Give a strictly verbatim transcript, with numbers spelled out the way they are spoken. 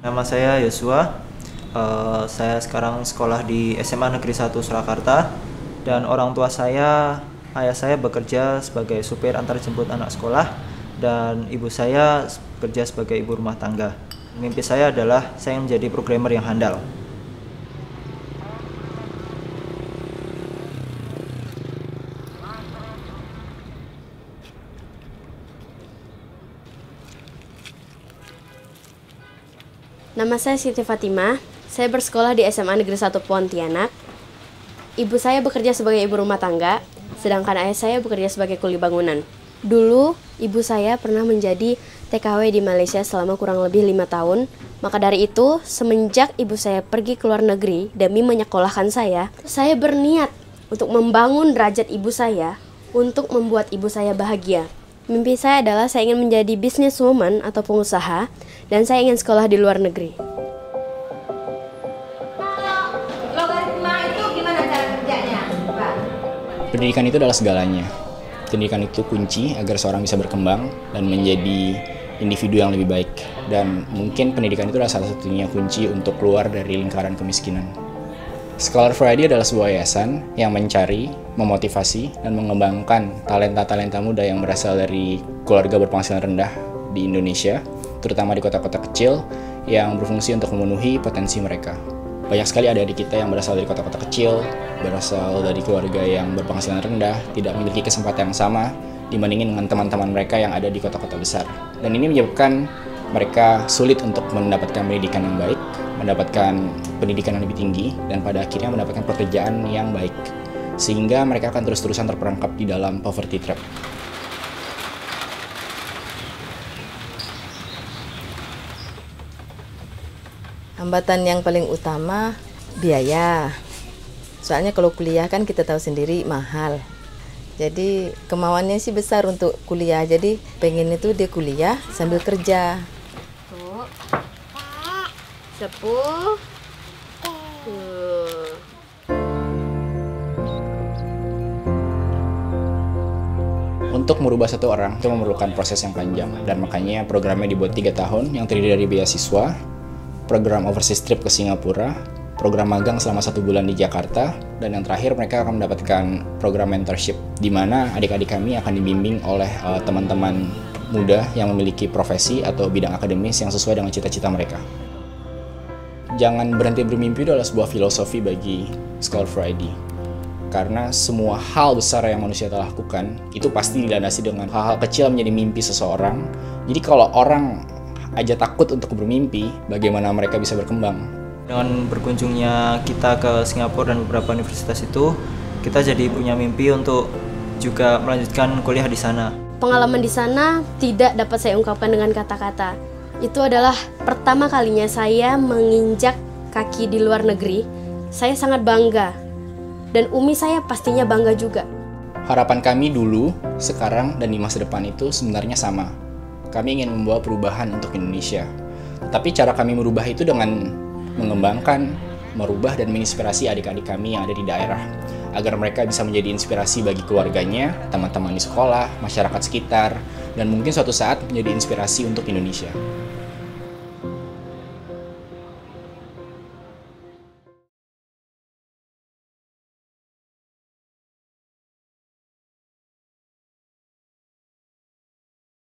Nama saya Yosua. Uh, saya sekarang sekolah di S M A Negeri satu Surakarta, dan orang tua saya, ayah saya bekerja sebagai supir antar jemput anak sekolah, dan ibu saya bekerja sebagai ibu rumah tangga. Mimpi saya adalah saya menjadi programmer yang handal. Nama saya Siti Fatimah. Saya bersekolah di S M A Negeri satu Pontianak. Ibu saya bekerja sebagai ibu rumah tangga, sedangkan ayah saya bekerja sebagai kuli bangunan. Dulu, ibu saya pernah menjadi T K W di Malaysia selama kurang lebih lima tahun. Maka dari itu, semenjak ibu saya pergi ke luar negeri demi menyekolahkan saya, saya berniat untuk membangun derajat ibu saya untuk membuat ibu saya bahagia. Mimpi saya adalah saya ingin menjadi businesswoman atau pengusaha, dan saya ingin sekolah di luar negeri. Kalau logaritma itu gimana cara kerjanya, Pak? Pendidikan itu adalah segalanya. Pendidikan itu kunci agar seorang bisa berkembang dan menjadi individu yang lebih baik. Dan mungkin pendidikan itu adalah salah satunya kunci untuk keluar dari lingkaran kemiskinan. Scholar for I D adalah sebuah yayasan yang mencari, memotivasi, dan mengembangkan talenta-talenta muda yang berasal dari keluarga berpenghasilan rendah di Indonesia, terutama di kota-kota kecil yang berfungsi untuk memenuhi potensi mereka. Banyak sekali adik-adik kita yang berasal dari kota-kota kecil, berasal dari keluarga yang berpenghasilan rendah, tidak memiliki kesempatan yang sama dibandingin dengan teman-teman mereka yang ada di kota-kota besar. Dan ini menyebabkan mereka sulit untuk mendapatkan pendidikan yang baik, mendapatkan pendidikan yang lebih tinggi, dan pada akhirnya mendapatkan pekerjaan yang baik. Sehingga mereka akan terus-terusan terperangkap di dalam poverty trap. Hambatan yang paling utama biaya. Soalnya kalau kuliah kan kita tahu sendiri mahal. Jadi kemauannya sih besar untuk kuliah. Jadi pengen itu dia kuliah sambil kerja. Sepuluh. Untuk merubah satu orang itu memerlukan proses yang panjang, dan makanya programnya dibuat tiga tahun yang terdiri dari beasiswa, program overseas trip ke Singapura, program magang selama satu bulan di Jakarta, dan yang terakhir mereka akan mendapatkan program mentorship, di mana adik-adik kami akan dibimbing oleh uh, teman-teman muda yang memiliki profesi atau bidang akademis yang sesuai dengan cita-cita mereka. Jangan berhenti bermimpi adalah sebuah filosofi bagi Scholar for I D. Karena semua hal besar yang manusia telah lakukan, itu pasti dilandasi dengan hal-hal kecil menjadi mimpi seseorang. Jadi kalau orang aja takut untuk bermimpi, bagaimana mereka bisa berkembang? Dengan berkunjungnya kita ke Singapura dan beberapa universitas itu, kita jadi punya mimpi untuk juga melanjutkan kuliah di sana. Pengalaman di sana tidak dapat saya ungkapkan dengan kata-kata. Itu adalah pertama kalinya saya menginjak kaki di luar negeri. Saya sangat bangga, dan umi saya pastinya bangga juga. Harapan kami dulu, sekarang, dan di masa depan itu sebenarnya sama. Kami ingin membawa perubahan untuk Indonesia. Tapi cara kami merubah itu dengan mengembangkan, merubah, dan menginspirasi adik-adik kami yang ada di daerah, agar mereka bisa menjadi inspirasi bagi keluarganya, teman-teman di sekolah, masyarakat sekitar, dan mungkin suatu saat menjadi inspirasi untuk Indonesia.